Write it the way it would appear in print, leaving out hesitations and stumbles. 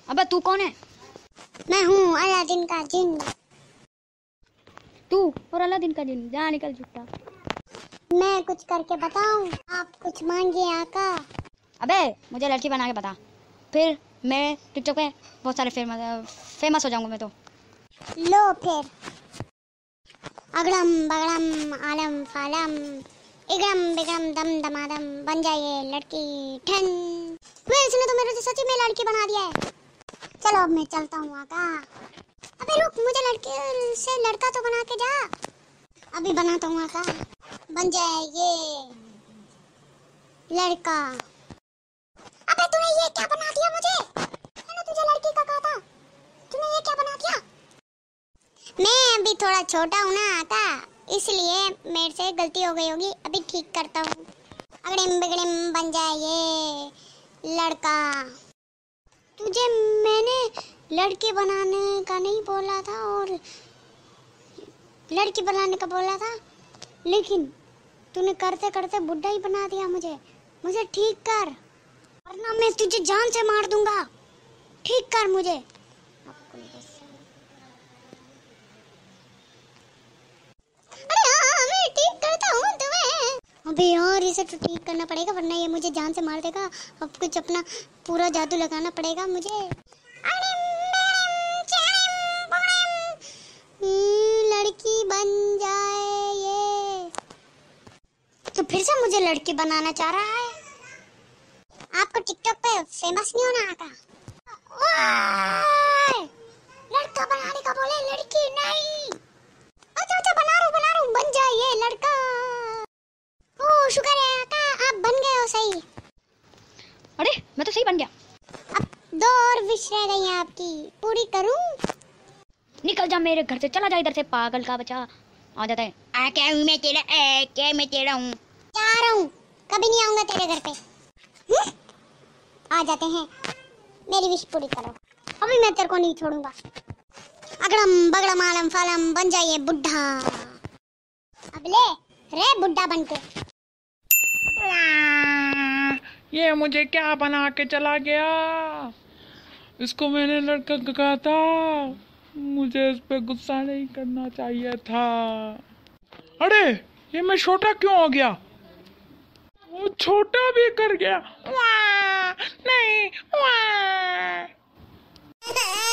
अबे तू कौन है? मैं हूँ अलादीन का जिन। तू और अलादीन का जिन, जा निकल चुपता। मैं कुछ करके बताऊं? आप कुछ मांगिए आका। अबे मुझे लड़की बना के बता, फिर मैं टिकटॉक पे बहुत सारे फेमस हो जाऊंगा मैं तो। लो फिर, अगड़म बगड़म आलम फालम इगड़म बिगड़म दम दमादम, बन जाइए लड़की ठन। इसने तो मेरे सच्ची में लड़की बना दिया है। चलो अब मैं चलता हूँ आका। अबे रुक, मुझे लड़के से लड़का तो बना के जा। अभी बनाता हूँ आका। बन जाए ये लड़का। अबे तूने ये क्या बना दिया मुझे? मैंने तुझे लड़की का कहा था, तूने ये क्या बना दिया? मैं अभी थोड़ा छोटा हूँ ना आका, इसलिए मेरे से गलती हो गई होगी, अभी ठीक करता हूँ। अगड़िम बिगड़िम बन जाए ये लड़का। तुझे मैंने लड़की बनाने का नहीं बोला था, और लड़की बनाने का बोला था, लेकिन तूने करते करते बुढ़ा ही बना दिया मुझे। मुझे ठीक कर, वरना मैं तुझे जान से मार दूंगा। ठीक कर मुझे। अरे हाँ, मैं ठीक करता हूँ तुम्हें। अबे यार, इसे तो ठीक करना पड़ेगा, वरना ये मुझे जान से मार देगा। अब कुछ अपना पूरा जादू लगाना पड़ेगा मुझे। लड़की बन जाए ये। तो फिर से मुझे लड़की बनाना चाह रहा है। आपको टिकटॉक पे फेमस नहीं होना आता? लड़का बनाने का बोले, लड़की नहीं। अच्छा अच्छा, बना रहा हूँ, बन जाए ये लड़का। ओ शुक्र है आका, आप बन गए हो सही। अरे मैं तो सही बन गया। अब 2 और विश रह गई हैं आपकी, पूरी करूं? निकल जा मेरे घर से, चला जा इधर से, पागल का बच्चा। आ जाता है, मैं तेरा हूँ। जा रहा हूँ, कभी नहीं आऊंगा तेरे घर पे। आ जाते हैं, मेरी विश पूरी करो, अभी मैं तेरे को नहीं छोड़ूंगा। अगड़म बगड़म आलम फालम, बन जाइए बुढ़ा। अब ले रे बुढ़ा बनके। ये मुझे क्या बना के चला गया? इसको मैंने लड़का कहा था, मुझे इस पे गुस्सा नहीं करना चाहिए था। अरे ये मैं छोटा क्यों हो गया? वो छोटा भी कर गया। वाह, नहीं वाह।